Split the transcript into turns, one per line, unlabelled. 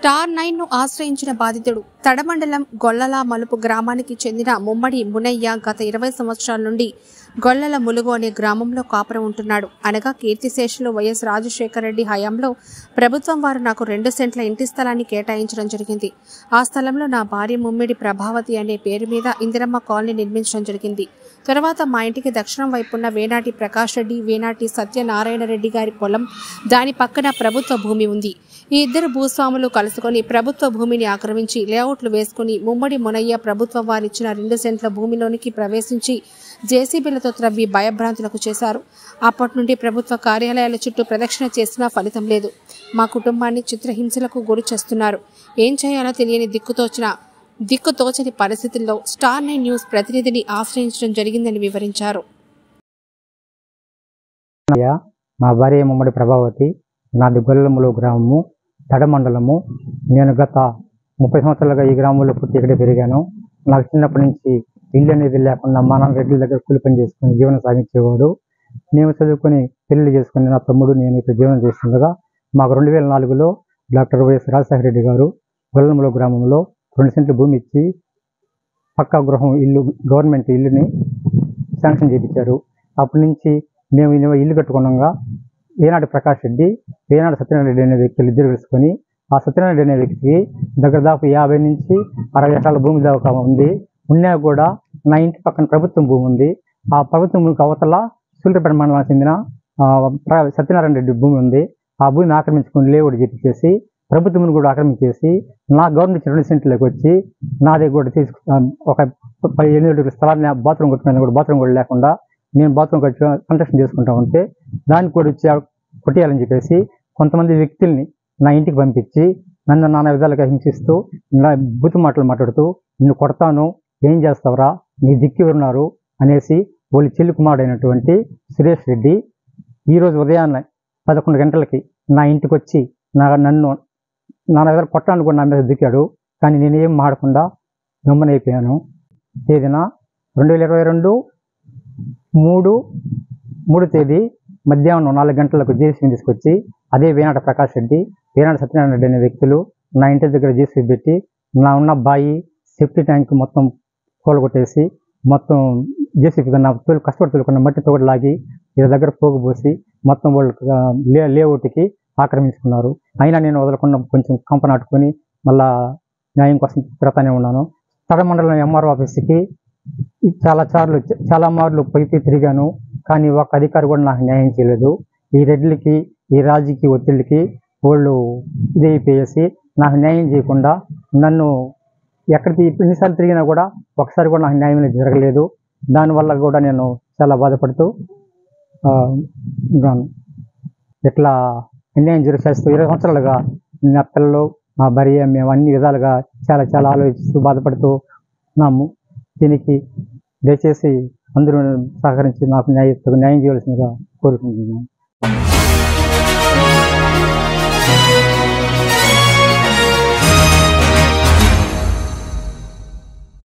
Star 9ను ఆశ్రయించిన బాధితుడు తడమండలం గొల్లల మలుపు గ్రామానికి చెందిన ముమ్మడి మునయ్య గత 20 సంవత్సరాల నుండి గొల్లల ములుగు అనే గ్రామంలో కాపురం ఉంటున్నాడు. అనగా కీర్తిశేషులు వైఎస్ రాజశేఖర రెడ్డి హయాంలో ప్రభుత్వం వారు నాకు 2 సెంట్ల ఇంటి స్థలాన్ని కేటాయించడం జరిగింది. ఆ స్థలంలో నా భార్య ముమ్మిడి ప్రభావతి అనే పేరు మీద ఇందిరమ్మ కాలనీ నిర్మించడం జరిగింది. తర్వాత మా ఇంటికి దక్షిణం వైపున్న వేనాటి ప్రకాష్ రెడ్డి, వేనాటి సత్యనారాయణ రెడ్డి గారి పొలం, దాని పక్కన ప్రభుత్వ భూమి ఉంది. ఈ ఇద్దరు భూస్వాములు కలుసుకొని ప్రభుత్వ భూమిని ఆక్రమించి లేఅవుట్లు వేసుకుని ముమ్మడి మునయ్య ప్రభుత్వం వారిచ్చిన 2 సెంట్ల భూమిలోనికి ప్రవేశించి జేసీబీలతో త్రవ్వి భయభ్రాంతులకు చేశారు. అప్పటి నుండి ప్రభుత్వ కార్యాలయాల చుట్టూ ప్రదక్షిణ చేసినా ఫలితం లేదు. మా కుటుంబాన్ని చిత్రహింసలకు గురి చేస్తున్నారు. ఏం చేయాలో తెలియని దిక్కుతోచని పరిస్థితుల్లో స్టార్ 9 న్యూస్ ప్రతినిధిని ఆశ్రయించడం జరిగిందని వివరించారు.
మా భార్య ముమ్మడి ప్రభావతి, నాది గొల్లములు గ్రామము, తడమండలము. నేను గత 30 సంవత్సరాలుగా ఈ గ్రామంలో పుట్టి ఇక్కడే పెరిగాను. నాకు చిన్నప్పటి నుంచి ఇల్లు అనేది లేకుండా మా నాన్న రెడ్డి దగ్గర కూలి పని చేసుకుని జీవనం సాగించేవాడు. మేము చదువుకొని పెళ్లి చేసుకుని నా తమ్ముడు నేను ఇక్కడ జీవనం చేస్తుండగా మాకు 2004లో డాక్టర్ వైఎస్ రాజశేఖర రెడ్డి గారు గొల్లములు గ్రామంలో 2 సెంట్ల భూమి ఇచ్చి పక్కా గృహం ఇల్లు, గవర్నమెంట్ ఇల్లుని శాంక్షన్ చేయించారు. అప్పటి నుంచి మేము ఇల్లు కట్టుకున్నాగా వేనాటి ప్రకాష్ రెడ్డి, వేనాటి సత్యనారాయణ రెడ్డి అనే వ్యక్తులు ఇద్దరు కలుసుకొని ఆ సత్యనారాయణ రెడ్డి అనే వ్యక్తికి దాదాపు 50 నుంచి 60 ఎకరాల భూమి దాకా ఉంది. ఉన్నా కూడా నా ఇంటి పక్కన ప్రభుత్వం భూమి ఉంది. ఆ ప్రభుత్వం భూమికి అవతల సూళ్ళూరుపేట మండలానికి చెందిన సత్యనారాయణ రెడ్డి భూమి ఉంది. ఆ భూమిని ఆక్రమించుకుని లేఅవుట్ చేపించేసి ప్రభుత్వ భూమిని కూడా ఆక్రమించేసి నా గవర్నమెంట్ 2 సెంట్లకు వచ్చి నా దగ్గర కూడా ఒక 8 అడుగుల స్థలాన్ని బాత్రూమ్ కొట్టుకుని కూడా బాత్రూమ్ కూడా లేకుండా నేను బాత్రూమ్ కన్స్ట్రక్షన్ చేసుకుంటా ఉంటే దానికి కూడా వచ్చి కొట్టేయాలని చెప్పేసి కొంతమంది వ్యక్తుల్ని నా ఇంటికి పంపించి నన్ను నానా విధాలుగా హింసిస్తూ బూతు మాటలు మాట్లాడుతూ నిన్ను కొడతాను, ఏం చేస్తావురా, నీ దిక్కు ఎవరున్నారు అనేసి వాళ్ళ చెల్లి కుమారుడైనటువంటి సురేష్ రెడ్డి ఈరోజు ఉదయాన్నే 11 గంటలకి నా ఇంటికి వచ్చి నన్ను నానా విధాలు కొట్టాలని కూడా నా మీద దిక్కాడు. కానీ నేనేం మాడకుండా గమ్మనైపోయాను. తేదీన 2022 3 తేదీ మధ్యాహ్నం 4 గంటలకు జేసీబీ తీసుకొచ్చి అదే వేనాటి ప్రకాష్ రెడ్డి, వేనాటి సత్యనారాయణ రెడ్డి అనే వ్యక్తులు నా ఇంటి దగ్గర జేసీబీ పెట్టి నా ఉన్న బాయి, సేఫ్టీ ట్యాంక్ మొత్తం కూలగొట్టేసి మొత్తం జేసీబీ నా కష్టపడి తోలుకున్న మట్టితో కూడా లాగి వీళ్ళ దగ్గర పోగు పోసి మొత్తం వాళ్ళకి లేఅవుట్కి ఆక్రమించుకున్నారు. అయినా నేను వదలకుండా కొంచెం కంప నాటుకొని మళ్ళా న్యాయం కోసం తిరుగుతూనే ఉన్నాను. తడమండలం ఎంఆర్ఓ ఆఫీస్కి చాలా మార్లు పోయి తిరిగాను. కానీ ఒక అధికారి కూడా నాకు న్యాయం చేయలేదు. ఈ రెడ్లకి, ఈ రాజకీయ ఒత్తిడికి వాళ్ళు ఇదైపోయేసి నాకు న్యాయం చేయకుండా నన్ను ఎక్కడికి ఎన్నిసార్లు తిరిగినా కూడా ఒకసారి కూడా నాకు న్యాయం జరగలేదు. దానివల్ల కూడా నేను చాలా బాధపడుతూ ఉన్నాను. ఇట్లా అన్యాయం చేస్తూ 20 సంవత్సరాలుగా నా పిల్లలు, మా భార్య, మేము అన్ని విధాలుగా చాలా ఆలోచిస్తూ బాధపడుతూ ఉన్నాము. దీనికి దయచేసి అందరూ సహకరించి నాకు న్యాయం చేయవలసిందిగా కోరుకుంటున్నాను.